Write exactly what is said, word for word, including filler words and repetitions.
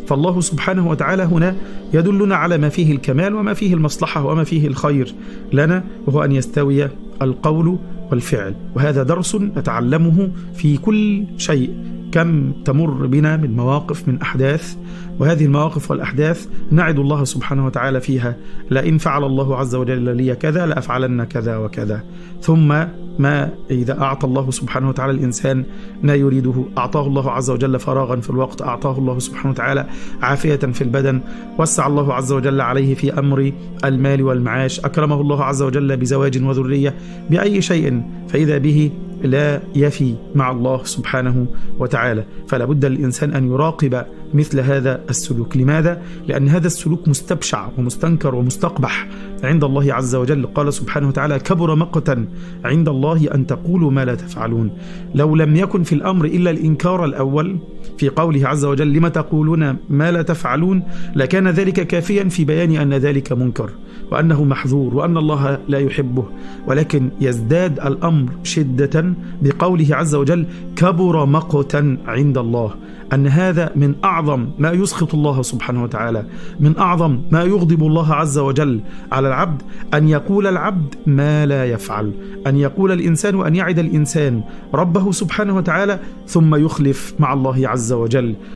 فالله سبحانه وتعالى هنا يدلنا على ما فيه الكمال وما فيه المصلحة وما فيه الخير لنا، وهو أن يستوي القول والفعل. وهذا درس نتعلمه في كل شيء. كم تمر بنا من مواقف، من أحداث، وهذه المواقف والأحداث نعد الله سبحانه وتعالى فيها: لئن فعل الله عز وجل لي كذا لأفعلن كذا وكذا. ثم ما إذا أعطى الله سبحانه وتعالى الإنسان ما يريده، أعطاه الله عز وجل فراغا في الوقت، أعطاه الله سبحانه وتعالى عافية في البدن، وسع الله عز وجل عليه في أمر المال والمعاش، أكرمه الله عز وجل بزواج وذرية، بأي شيء، فإذا به لا يفي مع الله سبحانه وتعالى. فلا بد للإنسان أن يراقب مثل هذا السلوك. لماذا؟ لأن هذا السلوك مستبشع ومستنكر ومستقبح عند الله عز وجل. قال سبحانه وتعالى: كبر مقتا عند الله أن تقولوا ما لا تفعلون. لو لم يكن في الأمر إلا الإنكار الأول في قوله عز وجل: لما تقولون ما لا تفعلون، لكان ذلك كافيا في بيان أن ذلك منكر وأنه محظور وأن الله لا يحبه. ولكن يزداد الأمر شدة بقوله عز وجل: كبر مقتا عند الله، أن هذا من أعظم ما يسخط الله سبحانه وتعالى، من أعظم ما يغضب الله عز وجل على العبد، أن يقول العبد ما لا يفعل، أن يقول الإنسان وأن يعد الإنسان ربه سبحانه وتعالى ثم يخلف مع الله عز وجل.